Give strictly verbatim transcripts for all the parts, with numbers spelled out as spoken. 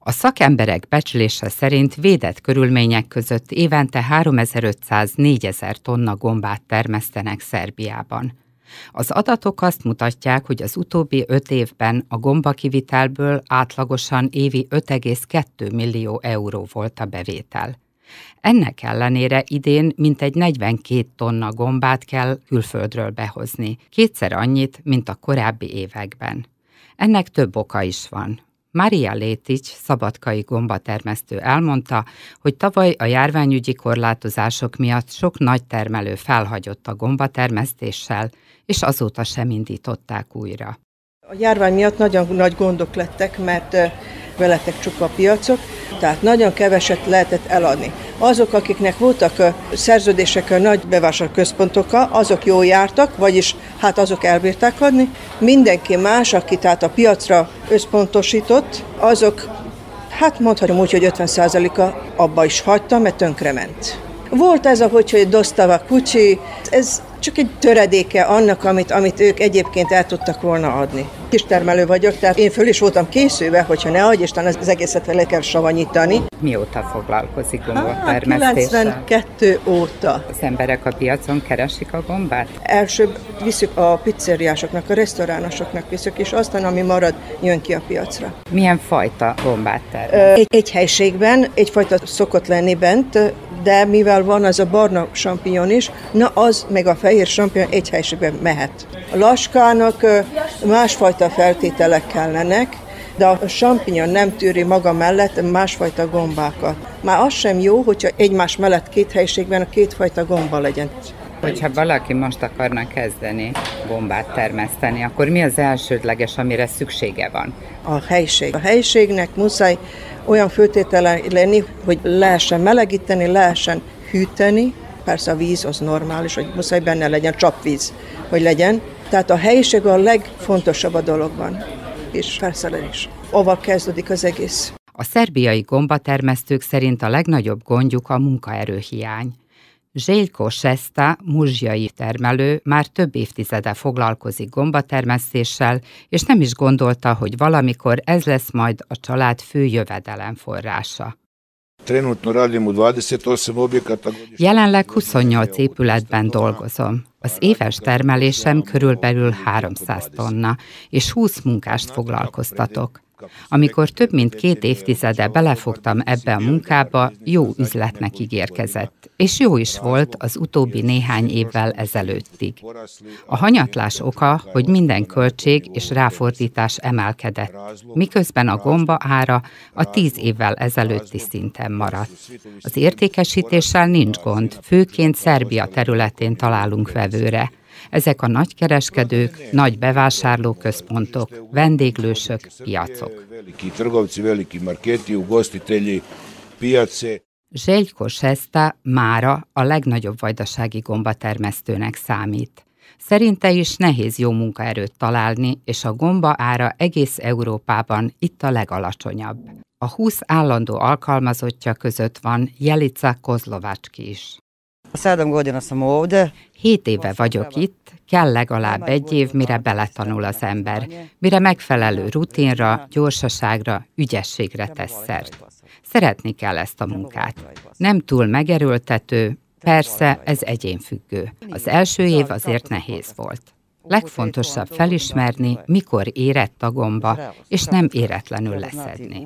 A szakemberek becslése szerint védett körülmények között évente háromezer-ötszáz-négyezer tonna gombát termesztenek Szerbiában. Az adatok azt mutatják, hogy az utóbbi öt évben a gombakivitelből átlagosan évi öt egész kettő millió euró volt a bevétel. Ennek ellenére idén mintegy negyvenkét tonna gombát kell külföldről behozni, kétszer annyit, mint a korábbi években. Ennek több oka is van. Maria Létics, szabadkai gombatermesztő elmondta, hogy tavaly a járványügyi korlátozások miatt sok nagy termelő felhagyott a gombatermesztéssel, és azóta sem indították újra. A járvány miatt nagyon nagy gondok lettek, mert velettek csupa a piacok, tehát nagyon keveset lehetett eladni. Azok, akiknek voltak szerződések a nagy bevásárlóközpontokkal, azok jól jártak, vagyis hát azok elbírták adni. Mindenki más, aki tehát a piacra összpontosított, azok, hát mondhatom úgy, hogy ötven százaléka abba is hagyta, mert tönkrement. Volt ez, ahogy, hogy dostava kucsi, ez csak egy töredéke annak, amit, amit ők egyébként el tudtak volna adni. Kistermelő vagyok, tehát én föl is voltam készülve, hogyha ne adj, Isten az egészet le kell savanyítani. Mióta foglalkozik gombatermesztéssel? kilencvenkettő óta. Az emberek a piacon keresik a gombát? Elsőbb visszük a pizzeriásoknak, a resztoránosoknak visszük, és aztán, ami marad, jön ki a piacra. Milyen fajta gombát termesz? Egy, egy helységben, egyfajta szokott lenni bent, de mivel van az a barna sampinyon is, na az meg a fehér sampinyon egy helységben mehet. A laskának másfajta feltételek kellenek, de a sampinyon nem tűri maga mellett másfajta gombákat. Már az sem jó, hogyha egymás mellett két helységben a kétfajta gomba legyen. Hogyha valaki most akarna kezdeni gombát termeszteni, akkor mi az elsődleges, amire szüksége van? A helység. A helységnek muszáj olyan föltétele lenni, hogy lehessen melegíteni, lehessen hűteni. Persze a víz az normális, hogy muszáj benne legyen, csapvíz, hogy legyen. Tehát a helyiség a legfontosabb a dologban, és persze is. Aval kezdődik az egész. A szerbiai gombatermesztők szerint a legnagyobb gondjuk a munkaerőhiány. Željko Šesta, muzsjai termelő, már több évtizede foglalkozik gombatermesztéssel, és nem is gondolta, hogy valamikor ez lesz majd a család fő jövedelemforrása. Jelenleg huszonnyolc épületben dolgozom. Az éves termelésem körülbelül háromszáz tonna, és húsz munkást foglalkoztatok. Amikor több mint két évtizede belefogtam ebbe a munkába, jó üzletnek ígérkezett, és jó is volt az utóbbi néhány évvel ezelőttig. A hanyatlás oka, hogy minden költség és ráfordítás emelkedett, miközben a gomba ára a tíz évvel ezelőtti szinten maradt. Az értékesítéssel nincs gond, főként Szerbia területén találunk vevőre. Ezek a nagykereskedők, nagy bevásárlóközpontok, vendéglősök, piacok. Željko Šesta mára a legnagyobb vajdasági gombatermesztőnek számít. Szerinte is nehéz jó munkaerőt találni, és a gomba ára egész Európában itt a legalacsonyabb. A húsz állandó alkalmazottja között van Jelica Kozlovacski is. Hét éve vagyok itt, kell legalább egy év, mire beletanul az ember, mire megfelelő rutinra, gyorsaságra, ügyességre tesz szert. Szeretni kell ezt a munkát. Nem túl megerőltető, persze ez egyénfüggő. Az első év azért nehéz volt. Legfontosabb felismerni, mikor érett a gomba, és nem éretlenül leszedni.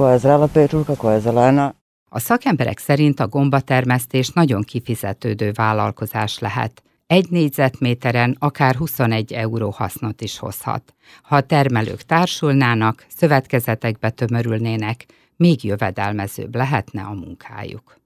A szakemberek szerint a gombatermesztés nagyon kifizetődő vállalkozás lehet. Egy négyzetméteren akár huszonegy euró hasznot is hozhat. Ha a termelők társulnának, szövetkezetekbe tömörülnének, még jövedelmezőbb lehetne a munkájuk.